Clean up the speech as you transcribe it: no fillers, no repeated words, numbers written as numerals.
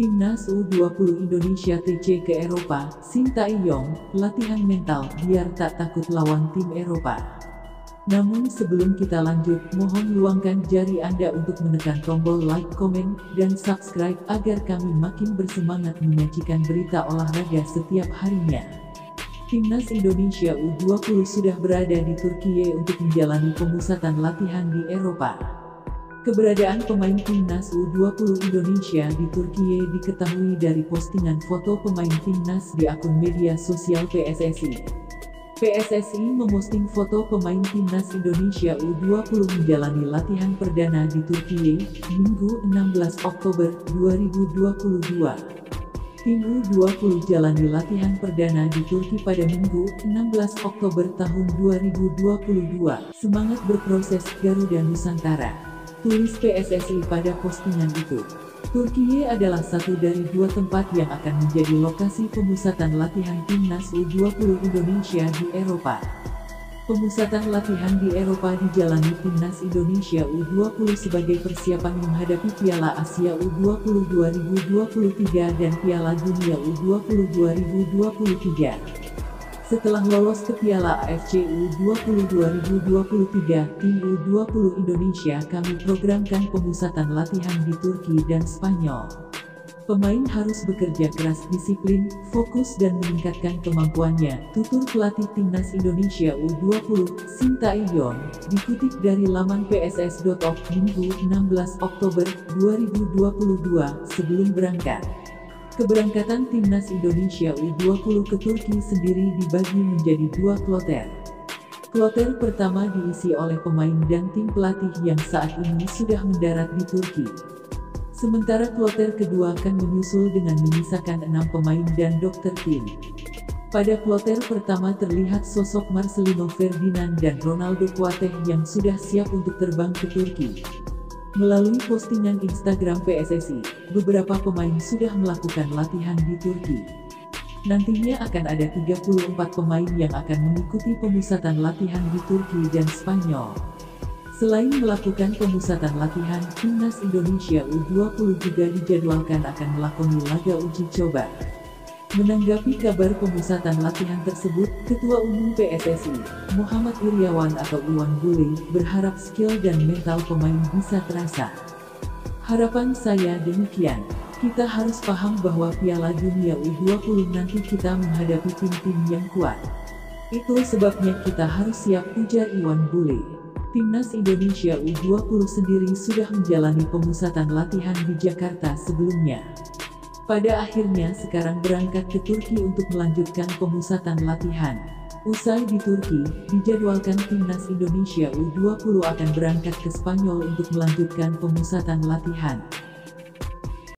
Timnas U20 Indonesia TC ke Eropa, Sintayong, latihan mental biar tak takut lawan tim Eropa. Namun sebelum kita lanjut, mohon luangkan jari Anda untuk menekan tombol like, komen, dan subscribe agar kami makin bersemangat menyajikan berita olahraga setiap harinya. Timnas Indonesia U20 sudah berada di Turkiye untuk menjalani pemusatan latihan di Eropa. Keberadaan pemain Timnas U20 Indonesia di Turkiye diketahui dari postingan foto pemain Timnas di akun media sosial PSSI. PSSI memposting foto pemain Timnas Indonesia U20 menjalani latihan perdana di Turkiye, Minggu 16 Oktober 2022. Tim U20 jalani latihan perdana di Turki pada Minggu 16 Oktober tahun 2022. Semangat berproses Garuda Nusantara, tulis PSSI pada postingan itu. Turkiye adalah satu dari dua tempat yang akan menjadi lokasi pemusatan latihan Timnas U20 Indonesia di Eropa. Pemusatan latihan di Eropa dijalani Timnas Indonesia U20 sebagai persiapan menghadapi Piala Asia U20 2023 dan Piala Dunia U20 2023. Setelah lolos ke Piala AFC U20 2023, tim U20 Indonesia kami programkan pemusatan latihan di Turki dan Spanyol. Pemain harus bekerja keras, disiplin, fokus dan meningkatkan kemampuannya, tutur pelatih Timnas Indonesia U20, Sintayong, dikutip dari laman pss.org Minggu 16 Oktober 2022 sebelum berangkat. Keberangkatan Timnas Indonesia U20 ke Turki sendiri dibagi menjadi dua kloter. Kloter pertama diisi oleh pemain dan tim pelatih yang saat ini sudah mendarat di Turki. Sementara kloter kedua akan menyusul dengan menyisakan 6 pemain dan dokter tim. Pada kloter pertama terlihat sosok Marcelino Ferdinand dan Ronaldo Kuateh yang sudah siap untuk terbang ke Turki. Melalui postingan Instagram PSSI, beberapa pemain sudah melakukan latihan di Turki. Nantinya akan ada 34 pemain yang akan mengikuti pemusatan latihan di Turki dan Spanyol. Selain melakukan pemusatan latihan, Timnas Indonesia U20 juga dijadwalkan akan melakoni laga uji coba. Menanggapi kabar pemusatan latihan tersebut, Ketua Umum PSSI, Muhammad Iryawan atau Iwan Bule, berharap skill dan mental pemain bisa terasa. Harapan saya demikian. Kita harus paham bahwa Piala Dunia U20 nanti kita menghadapi tim-tim yang kuat. Itu sebabnya kita harus siap, ujar Iwan Bule. Timnas Indonesia U20 sendiri sudah menjalani pemusatan latihan di Jakarta sebelumnya. Pada akhirnya sekarang berangkat ke Turki untuk melanjutkan pemusatan latihan. Usai di Turki, dijadwalkan Timnas Indonesia U20 akan berangkat ke Spanyol untuk melanjutkan pemusatan latihan.